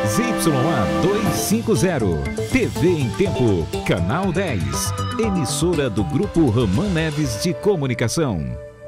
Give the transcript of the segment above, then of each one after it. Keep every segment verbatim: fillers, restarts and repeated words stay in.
Z Y A duzentos e cinquenta, T V em Tempo, Canal dez, emissora do Grupo Ramã Neves de Comunicação.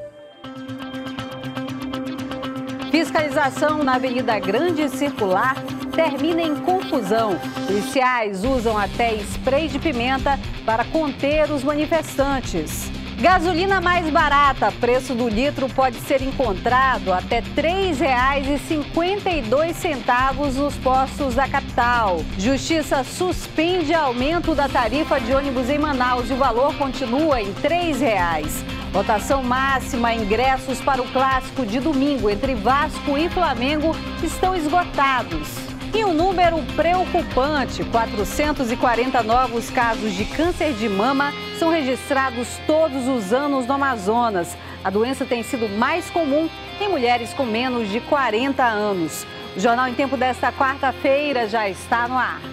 Fiscalização na Avenida Grande Circular termina em confusão. Policiais usam até spray de pimenta para conter os manifestantes. Gasolina mais barata, preço do litro pode ser encontrado até três reais e cinquenta e dois centavos nos postos da capital. Justiça suspende aumento da tarifa de ônibus em Manaus e o valor continua em três reais. Votação máxima, ingressos para o clássico de domingo entre Vasco e Flamengo estão esgotados. E um número preocupante, quatrocentos e quarenta novos casos de câncer de mama são registrados todos os anos no Amazonas. A doença tem sido mais comum em mulheres com menos de quarenta anos. O Jornal em Tempo desta quarta-feira já está no ar.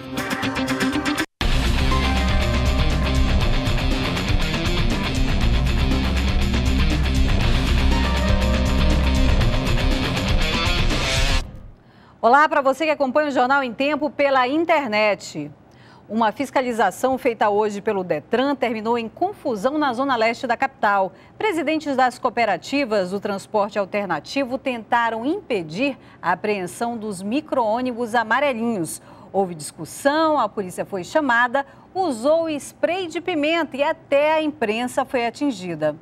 Olá para você que acompanha o Jornal em Tempo pela internet. Uma fiscalização feita hoje pelo Detran terminou em confusão na zona leste da capital. Presidentes das cooperativas do transporte alternativo tentaram impedir a apreensão dos micro-ônibus amarelinhos. Houve discussão, a polícia foi chamada, usou spray de pimenta e até a imprensa foi atingida.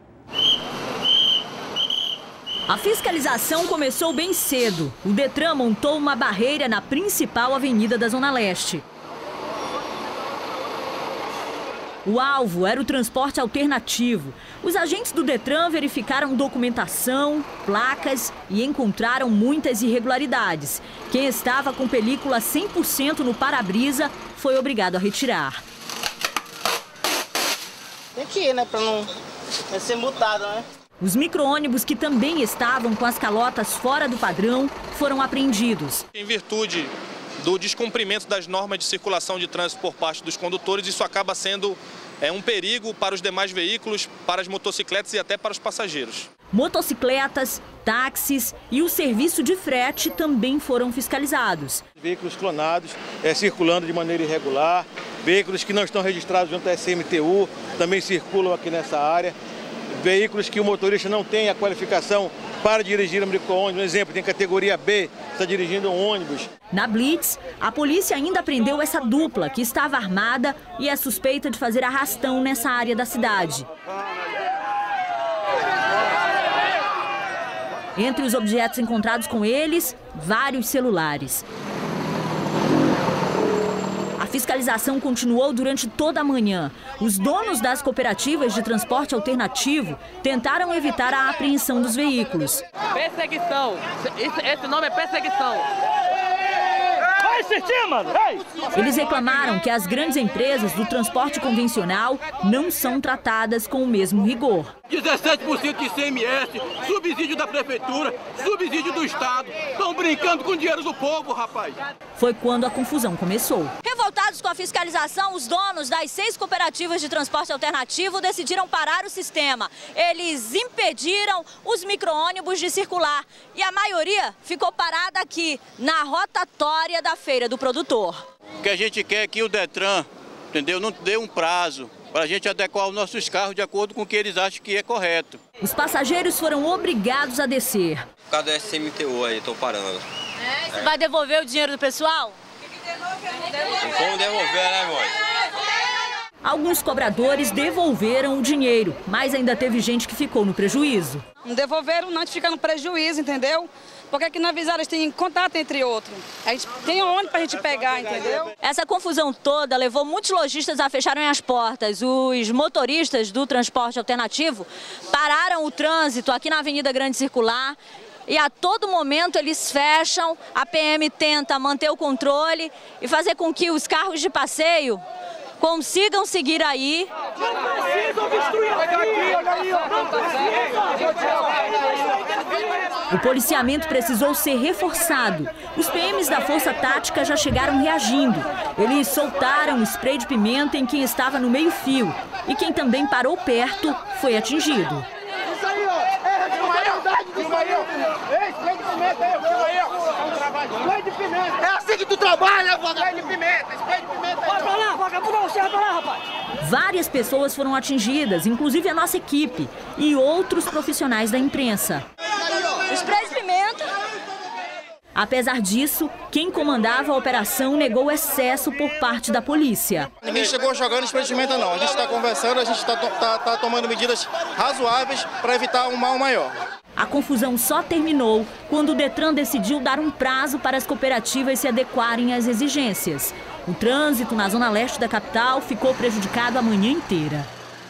A fiscalização começou bem cedo. O Detran montou uma barreira na principal avenida da Zona Leste. O alvo era o transporte alternativo. Os agentes do Detran verificaram documentação, placas e encontraram muitas irregularidades. Quem estava com película cem por cento no para-brisa foi obrigado a retirar. Tem que ir, né? Para não ser multado, né? Os micro-ônibus que também estavam com as calotas fora do padrão foram apreendidos. Em virtude do descumprimento das normas de circulação de trânsito por parte dos condutores, isso acaba sendo é, um perigo para os demais veículos, para as motocicletas e até para os passageiros. Motocicletas, táxis e o serviço de frete também foram fiscalizados. Veículos clonados é, circulando de maneira irregular, veículos que não estão registrados junto à S M T U também circulam aqui nessa área. Veículos que o motorista não tem a qualificação para dirigir um micro-ônibus, por exemplo, tem categoria B, está dirigindo um ônibus. Na Blitz, a polícia ainda prendeu essa dupla, que estava armada e é suspeita de fazer arrastão nessa área da cidade. Entre os objetos encontrados com eles, vários celulares. A fiscalização continuou durante toda a manhã. Os donos das cooperativas de transporte alternativo tentaram evitar a apreensão dos veículos. Perseguição. Esse nome é perseguição. Eles reclamaram que as grandes empresas do transporte convencional não são tratadas com o mesmo rigor. dezessete por cento de I C M S, subsídio da prefeitura, subsídio do Estado. Estão brincando com o dinheiro do povo, rapaz. Foi quando a confusão começou. Revoltados com a fiscalização, os donos das seis cooperativas de transporte alternativo decidiram parar o sistema. Eles impediram os micro-ônibus de circular e a maioria ficou parada aqui, na rotatória da Feira do Produtor. O que a gente quer é que o Detran, entendeu, não dê um prazo para a gente adequar os nossos carros de acordo com o que eles acham que é correto. Os passageiros foram obrigados a descer. Por causa do S M T U aí, estou parando. É, você é. vai devolver o dinheiro do pessoal? Como devolver, né, mãe? Alguns cobradores devolveram o dinheiro, mas ainda teve gente que ficou no prejuízo. Não devolveram, não, a gente fica no prejuízo, entendeu? Porque aqui na Visaras tem contato entre outros. A gente tem onde pra gente pegar, entendeu? Essa confusão toda levou muitos lojistas a fecharem as portas. Os motoristas do transporte alternativo pararam o trânsito aqui na Avenida Grande Circular. E a todo momento eles fecham, a P M tenta manter o controle e fazer com que os carros de passeio consigam seguir aí. O policiamento precisou ser reforçado. Os P Ms da Força Tática já chegaram reagindo. Eles soltaram spray de pimenta em quem estava no meio-fio. E quem também parou perto foi atingido. Isso aí, ó! É, filma aí, ó! Filma aí, ó! Ei, spray de pimenta aí, filma aí, ó! Spray de É assim que tu trabalha, spray de pimenta, spray de pimenta. Vai pra lá, vagabundo, você vai pra lá, rapaz. Várias pessoas foram atingidas, inclusive a nossa equipe e outros profissionais da imprensa. Spray de pimenta. Apesar disso, quem comandava a operação negou excesso por parte da polícia. Ninguém chegou jogando spray de pimenta, não. A gente está conversando, a gente está tá, tá tomando medidas razoáveis para evitar um mal maior. A confusão só terminou quando o Detran decidiu dar um prazo para as cooperativas se adequarem às exigências. O trânsito na zona leste da capital ficou prejudicado a manhã inteira.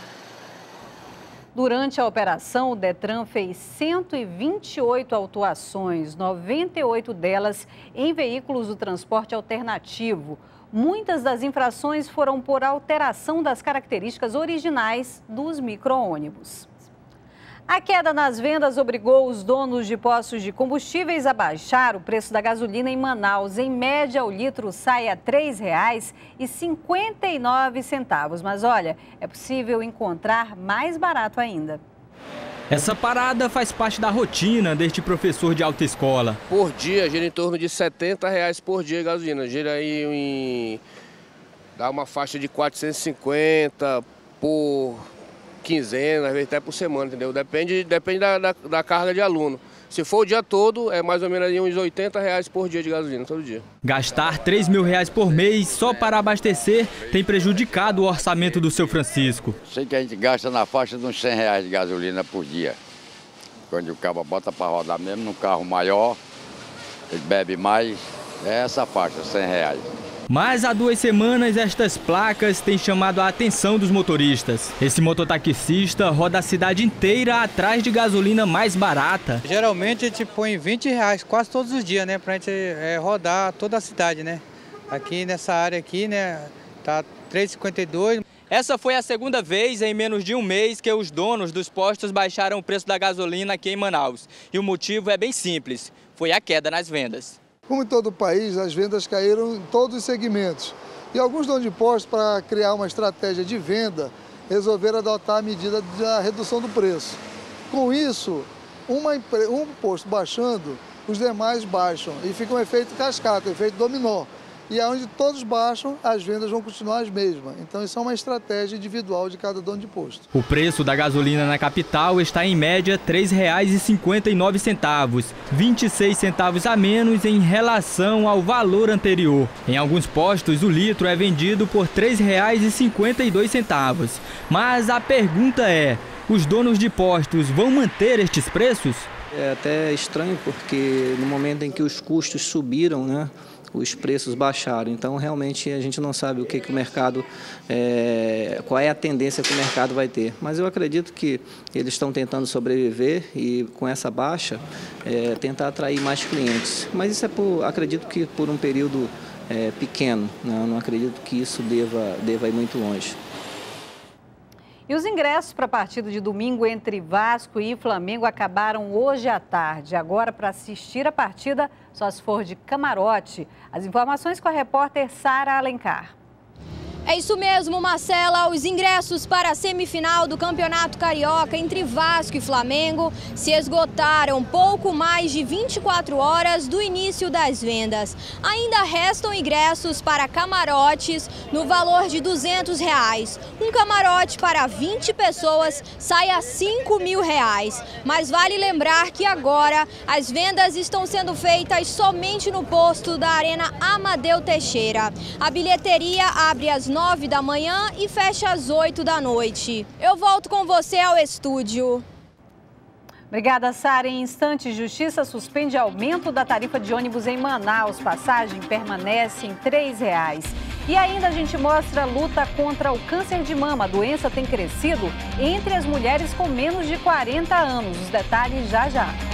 Durante a operação, o Detran fez cento e vinte e oito autuações, noventa e oito delas em veículos do transporte alternativo. Muitas das infrações foram por alteração das características originais dos micro-ônibus. A queda nas vendas obrigou os donos de postos de combustíveis a baixar o preço da gasolina em Manaus. Em média, o litro sai a três reais e cinquenta e nove centavos. Mas olha, é possível encontrar mais barato ainda. Essa parada faz parte da rotina deste professor de autoescola. Por dia, gira em torno de setenta reais por dia a gasolina. Gira aí em... dá uma faixa de quatrocentos e cinquenta por... quinzena, às vezes até por semana, entendeu? Depende, depende da, da, da carga de aluno. Se for o dia todo, é mais ou menos uns oitenta reais por dia de gasolina, todo dia. Gastar três mil reais por mês só para abastecer tem prejudicado o orçamento do seu Francisco. Sei que a gente gasta na faixa de uns cem reais de gasolina por dia. Quando o cara bota para rodar mesmo num carro maior, ele bebe mais, é essa faixa, cem reais. Mas há duas semanas estas placas têm chamado a atenção dos motoristas. Esse mototaxista roda a cidade inteira atrás de gasolina mais barata. Geralmente a gente põe vinte reais quase todos os dias, né? Pra gente é, rodar toda a cidade, né? Aqui nessa área aqui, né? Tá três reais e cinquenta e dois centavos. Essa foi a segunda vez em menos de um mês que os donos dos postos baixaram o preço da gasolina aqui em Manaus. E o motivo é bem simples, foi a queda nas vendas. Como em todo o país, as vendas caíram em todos os segmentos. E alguns donos de postos, para criar uma estratégia de venda, resolveram adotar a medida da redução do preço. Com isso, uma, um posto baixando, os demais baixam. E fica um efeito cascata, um efeito dominó. E onde todos baixam, as vendas vão continuar as mesmas. Então isso é uma estratégia individual de cada dono de posto. O preço da gasolina na capital está em média três reais e cinquenta e nove centavos, vinte e seis centavos a menos em relação ao valor anterior. Em alguns postos o litro é vendido por três reais e cinquenta e dois centavos. Mas a pergunta é, os donos de postos vão manter estes preços? É até estranho porque no momento em que os custos subiram, né? Os preços baixaram, então realmente a gente não sabe o que, que o mercado, é, qual é a tendência que o mercado vai ter. Mas eu acredito que eles estão tentando sobreviver e com essa baixa é, tentar atrair mais clientes. Mas isso é por, acredito que por um período é, pequeno, né? Eu não acredito que isso deva, deva ir muito longe. E os ingressos para a partida de domingo entre Vasco e Flamengo acabaram hoje à tarde. Agora, para assistir a partida, só se for de camarote. As informações com a repórter Sara Alencar. É isso mesmo, Marcela. Os ingressos para a semifinal do Campeonato Carioca entre Vasco e Flamengo se esgotaram pouco mais de vinte e quatro horas do início das vendas. Ainda restam ingressos para camarotes no valor de duzentos reais. Um camarote para vinte pessoas sai a cinco mil reais. Mas vale lembrar que agora as vendas estão sendo feitas somente no posto da Arena Amadeu Teixeira. A bilheteria abre às nove da manhã e fecha às oito da noite. Eu volto com você ao estúdio. Obrigada, Sara. Em instantes, Justiça suspende aumento da tarifa de ônibus em Manaus. Passagem permanece em três reais. E ainda a gente mostra a luta contra o câncer de mama. A doença tem crescido entre as mulheres com menos de quarenta anos. Os detalhes já já.